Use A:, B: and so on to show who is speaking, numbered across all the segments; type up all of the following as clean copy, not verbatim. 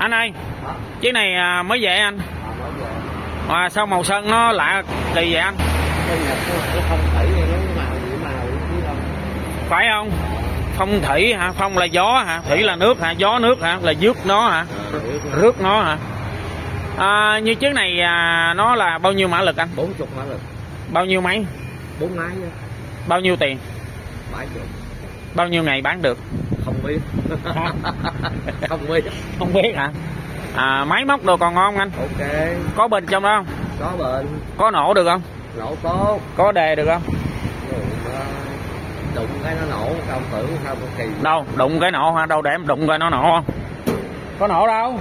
A: Anh ơi, chiếc này mới về anh. Mà sao màu sơn nó lạ kỳ vậy anh? Phải không? Phong thủy hả? Phong là gió hả? Thủy là nước hả? Gió nước hả? Là rước nó hả? Rước nó hả? Như chiếc này nó là bao nhiêu mã lực anh?
B: 40 mã lực.
A: Bao nhiêu máy?
B: 4 máy.
A: Bao nhiêu tiền?
B: 70.
A: Bao nhiêu ngày bán được?
B: Không biết. Không biết.
A: Không biết hả? Máy móc đồ còn ngon anh?
B: Ok.
A: Có bền trong đó không?
B: Có bền.
A: Có nổ được không?
B: Nổ tốt.
A: Có đề được không?
B: Đụng cái nó nổ, ông tưởng sao một kỳ.
A: Đâu, đụng cái nổ hả? Đâu để em đụng cái nó nổ không? Có nổ đâu.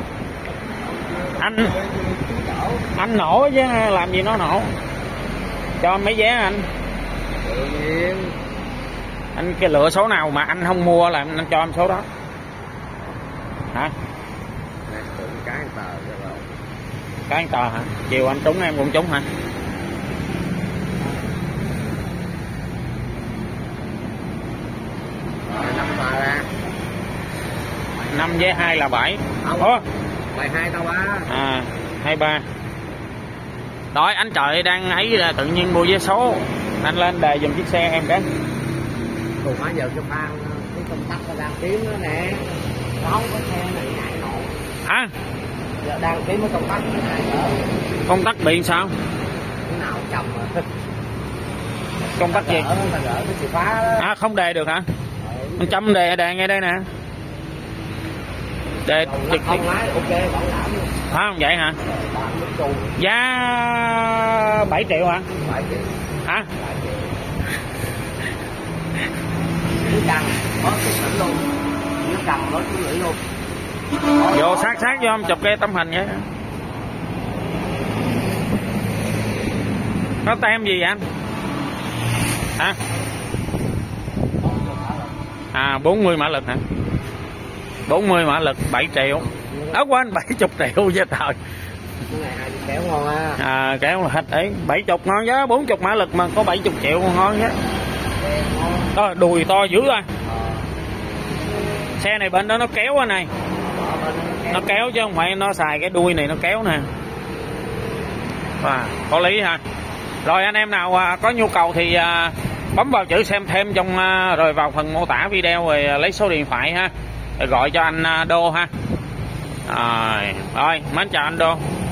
A: Anh nổ chứ làm gì nó nổ. Cho mấy vé anh.
B: Tự nhiên.
A: Anh cái lựa số nào mà anh không mua là anh cho em số đó. Hả?
B: Cái tờ rồi.
A: Cái tờ hả? Chiều anh trúng em cũng trúng hả?
B: Rồi 5 tờ ra.
A: 5 với 2 là 7.
B: Ủa? Bài 2 tao 3.
A: 23. Rồi anh trời đang ấy là tự nhiên mua vé số. Anh lên đề dùm chiếc xe em cái.
B: Cùng hóa giờ cho phan cái công tắc nó đang kiếm nữa nè. Không có xe này ngại nổ.
A: Hả?
B: Giờ đang kiếm cái công tắc này nữa.
A: Công tắc bị sao?
B: Cái nào chậm rồi.
A: Công tắc gì?
B: Gỡ cái chìa khóa đó.
A: Không đề được hả? Anh chấm đề ngay đây nè. Đề trực tiếp.
B: Lái ok bảo đảm luôn.
A: Phải không vậy hả? Giá 7 triệu hả?
B: 7 triệu.
A: Hả?
B: 7 triệu. Nó đằng có cái sẵn luôn. Nó đằng nó cứ gửi luôn.
A: Vô sát vô không chụp cái tấm hình vậy. Nó tem gì vậy anh? Hả? 40 mã lực hả? 40 mã lực 7 triệu. Quên 70 triệu với trời.
B: Cái này hai kéo ngon á.
A: Kéo là hết ấy. 70 ngon giá, 40 mã lực mà có 70 triệu ngon nhá. Đùi to dữ rồi. Xe này bên đó nó kéo ở này. Nó kéo chứ không phải nó xài cái đuôi này nó kéo nè. Có lý ha. Rồi anh em nào có nhu cầu thì bấm vào chữ xem thêm trong rồi vào phần mô tả video rồi lấy số điện thoại ha. Rồi gọi cho anh Đô ha. Rồi, mến chào anh Đô.